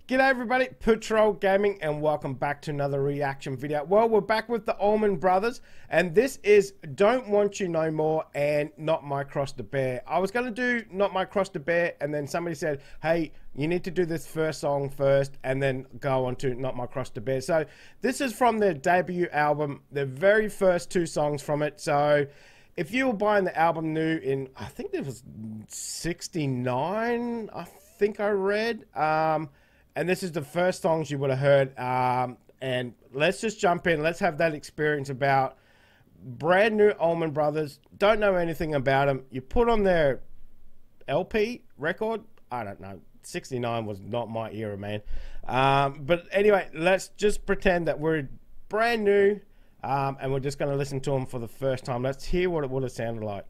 G'day everybody, Patrol Gaming, and welcome back to another reaction video. Well, we're back with the Allman brothers, and this is Don't Want You No More and Not My Cross to Bear. I was going to do Not My Cross to Bear, and then somebody said, hey, you need to do this first song first, and then go on to Not My Cross to Bear. So this is from their debut album, the very first two songs from it. So if you were buying the album new in, I think it was 69, I think I read, and this is the first songs you would have heard. And let's just jump in. Let's have that experience about brand new Allman Brothers. Don't know anything about them. You put on their LP record. I don't know. 69 was not my era, man. But anyway, let's just pretend that we're brand new. And we're just going to listen to them for the first time. Let's hear what it would have sounded like.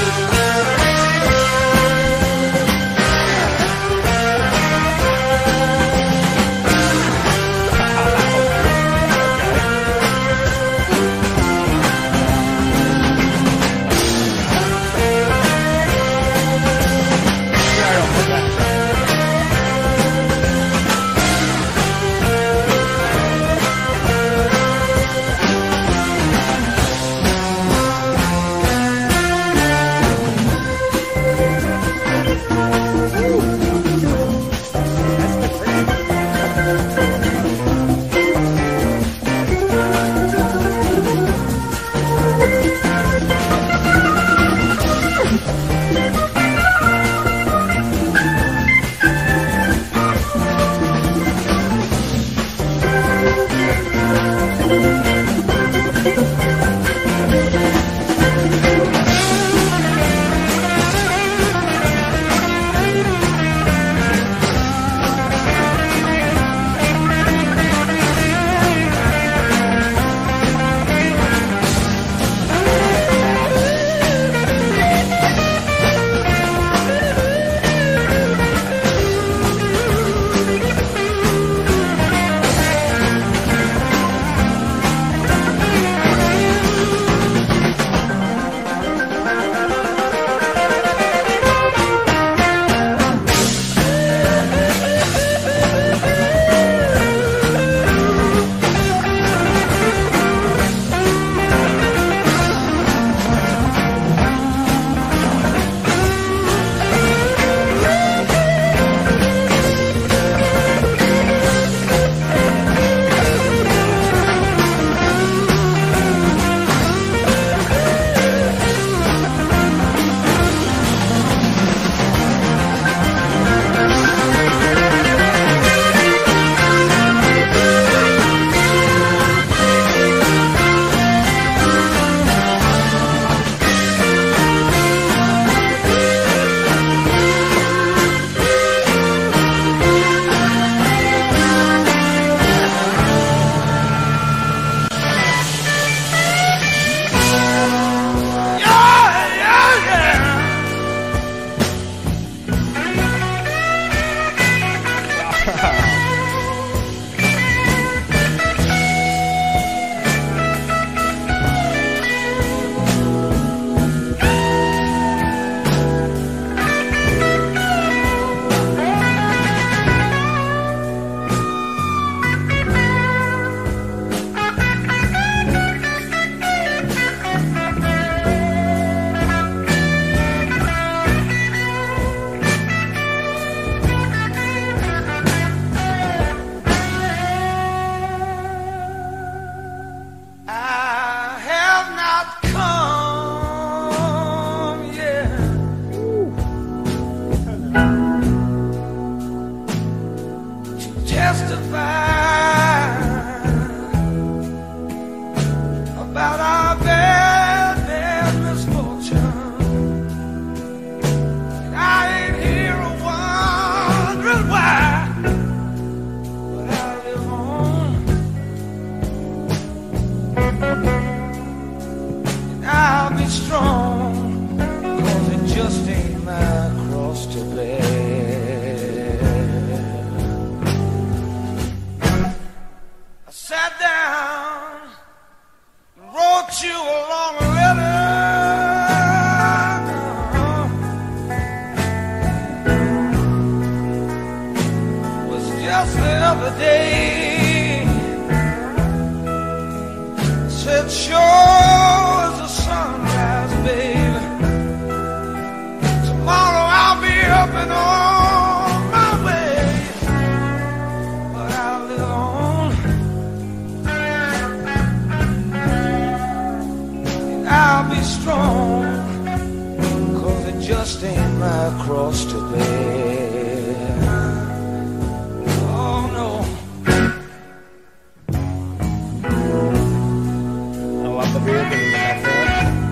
About our bad misfortune. And I ain't here wondering why, but I live on. And I'll be strong, 'cause it just ain't my cross to bear. I sat down, wrote you a long letter. Was just other day. Said sure as the sunrise, baby. Tomorrow I'll be up and on my way, but I'll live on. And I'll be strong, 'cause it just ain't my cross to bear. Oh no. I love the music in the background.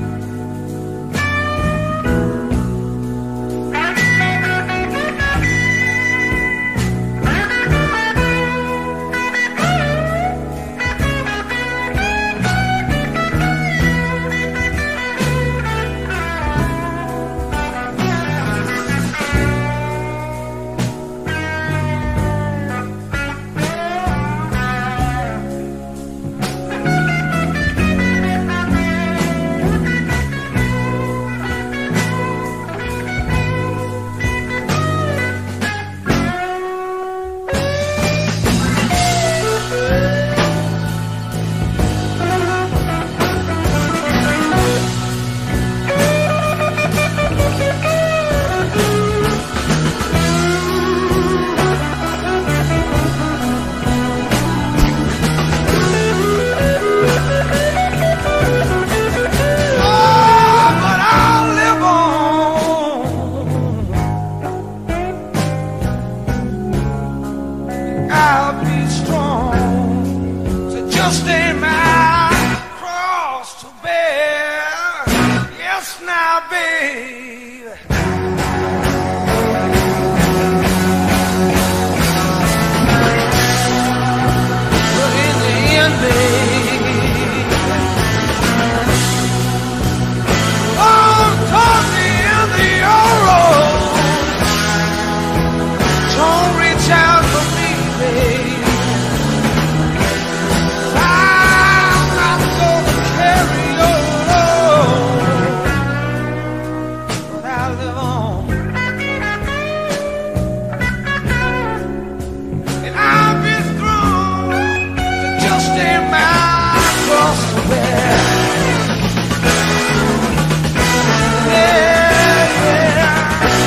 I'll be strong, so just ain't my cross to bear. Yes, now, babe. But in the end, babe, oh, toward the end of your road, don't reach out for me, babe. I'm not gonna carry your load, but I'll live on. And I'll be strong, to just ain't my cross to bear. Yeah, yeah.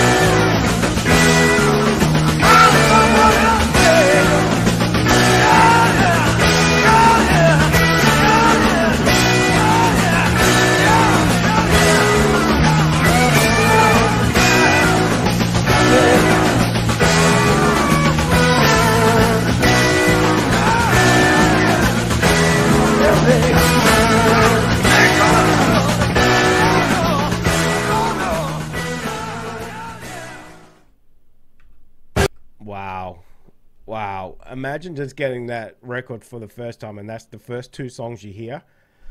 I'm someone else, babe. Yeah, yeah, yeah, yeah, yeah, yeah, babe. Wow. Wow. Imagine just getting that record for the first time and that's the first two songs you hear.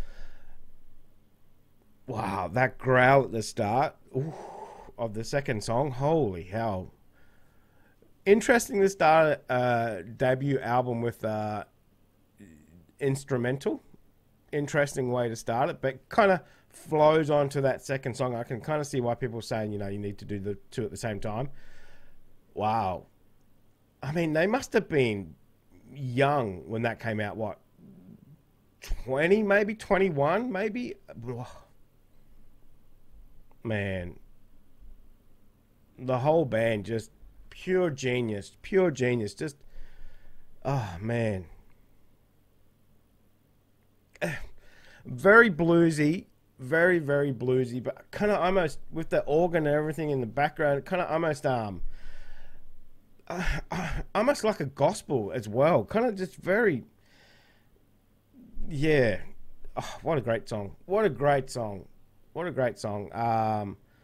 Wow, that growl at the start of the second song. Holy hell. Interesting to start a debut album with instrumental. Interesting way to start it, but kind of flows onto that second song. I can kind of see why people are saying, you know, you need to do the two at the same time. Wow. I mean, they must have been young when that came out. What, 20, maybe 21, maybe? Man, the whole band just pure genius, pure genius. Just, oh man, very bluesy, very bluesy, but kind of almost with the organ and everything in the background, kind of almost almost like a gospel as well. Kind of just very, yeah. Oh, what a great song! What a great song! What a great song. I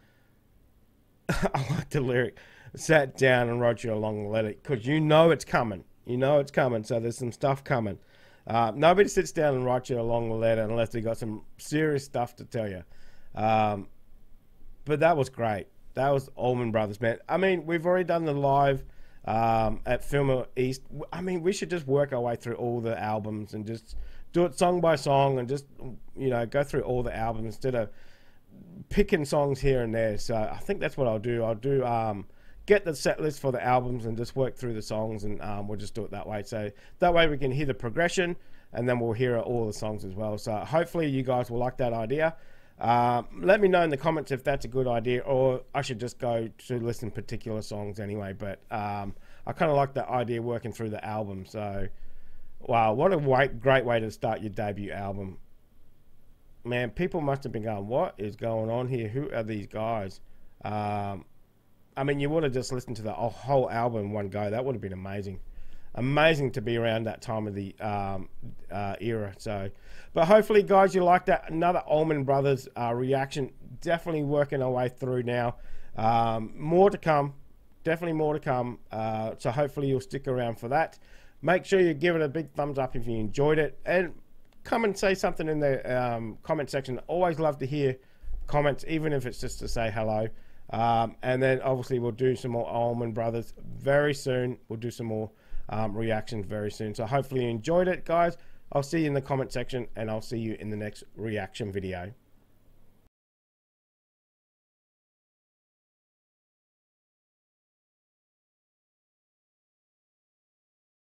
like the lyric. Sat down and wrote you a long letter because you know it's coming. You know it's coming. So there's some stuff coming. Nobody sits down and writes you a long letter unless they got some serious stuff to tell you. But that was great. That was Allman Brothers, man. I mean, we've already done the live at Fillmore East. I mean, we should just work our way through all the albums and just do it song by song and just, you know, go through all the albums instead of picking songs here and there. So I think that's what I'll do. I'll do get the set list for the albums and just work through the songs, and we'll just do it that way. So that way we can hear the progression, and then we'll hear all the songs as well. So hopefully you guys will like that idea. Let me know in the comments if that's a good idea, or I should just go to listen to particular songs anyway. But I kind of like that idea working through the album. So wow, what a great way to start your debut album. Man, people must have been going, what is going on here? Who are these guys? I mean, you would have just listened to the whole album in one go. That would have been amazing. Amazing to be around that time of the era. So, but hopefully, guys, you like that. Another Allman Brothers reaction. Definitely working our way through now. More to come. Definitely more to come. So hopefully you'll stick around for that. Make sure you give it a big thumbs up if you enjoyed it. And come and say something in the comment section. Always love to hear comments, even if it's just to say hello. And then obviously we'll do some more Allman Brothers very soon. We'll do some more reactions very soon. So hopefully you enjoyed it, guys. I'll see you in the comment section, and I'll see you in the next reaction video.